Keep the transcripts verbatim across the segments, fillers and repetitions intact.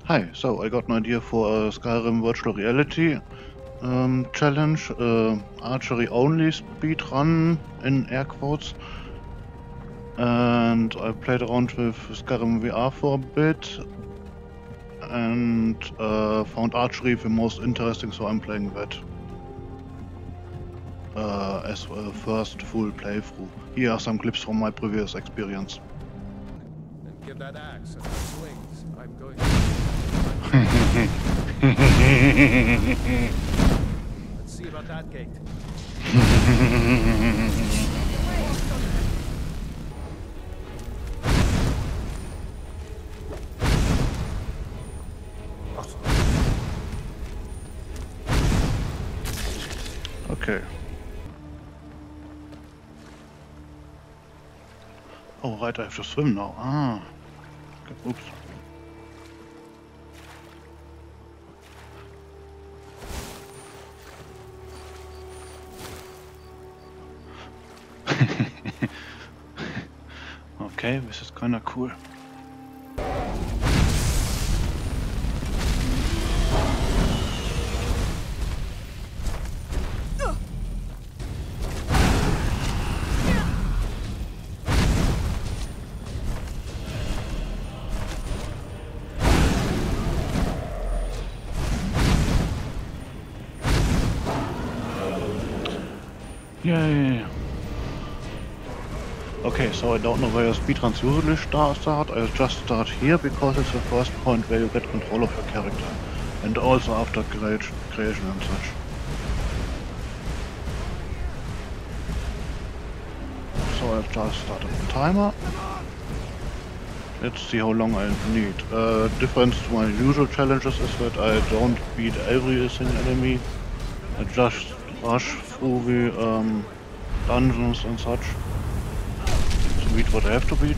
Hi, so I got an idea for a Skyrim virtual reality um, challenge, uh, archery only speedrun in air quotes, and I played around with Skyrim V R for a bit and uh, found archery the most interesting, so I'm playing that uh, as a first full playthrough. Here are some clips from my previous experience. And give that axe and swings. I'm going. Let's see about that gate. Okay. Oh, right, I have to swim now. Ah. Okay, oops. Okay, this is kinda cool. Yay! Okay, so I don't know where your speedruns usually start. I just start here because it's the first point where you get control of your character. And also after creation and such. So I've just started the timer. Let's see how long I need. Uh, difference to my usual challenges is that I don't beat every single enemy. I just rush through the um, dungeons and such. To beat what I have to beat.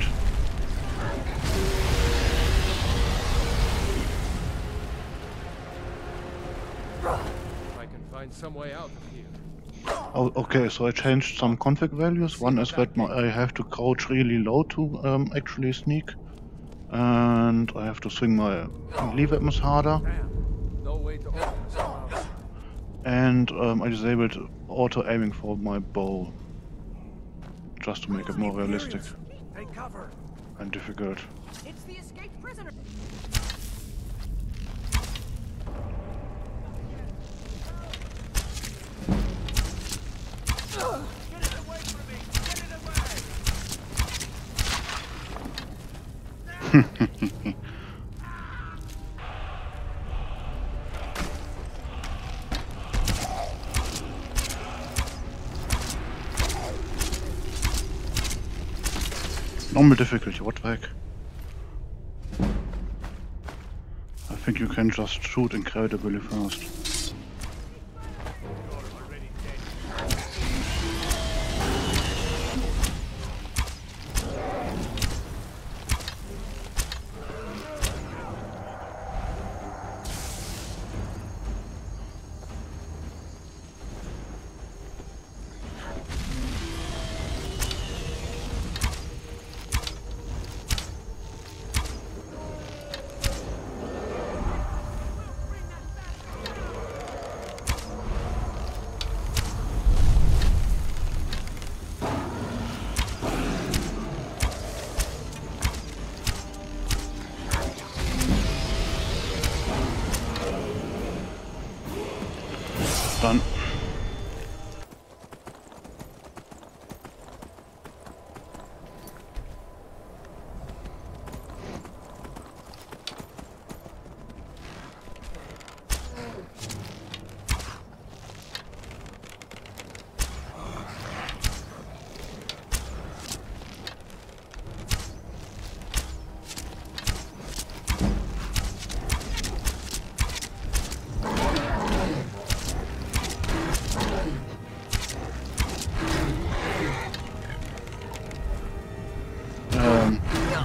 I can find some way out of here. Oh, okay, so I changed some config values. One is that my, I have to crouch really low to um, actually sneak. And I have to swing my melee weapons harder. Damn. No way to open this house. And um, I disabled auto aiming for my bow. Just to make it more realistic Take cover. and difficult. It's the escaped prisoner. Get it away from me! Get it away! Normal difficulty, what the heck? I think you can just shoot incredibly fast. Done. Um,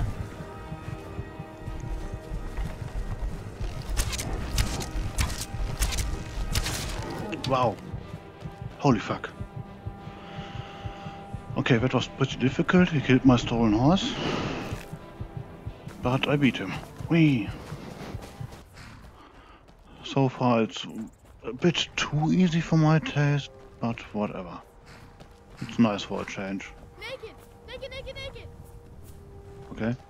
wow. Holy fuck. Okay, that was pretty difficult. He killed my stolen horse. But I beat him. Whee! so far it's a bit too easy for my taste, but whatever. It's nice for a change. Naked! Naked, naked, naked! Okay.